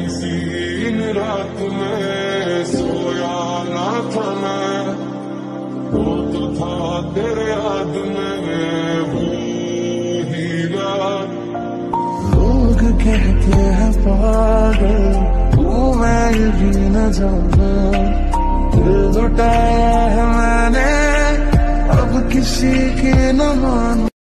किसी रात में सोया ना था मैं, वो तो था तेरे याद में वो हीरा। लोग कहते हैं पागल तू, मैं ये भी न जाना, दिल लुटाया है मैंने अब किसी की न मान।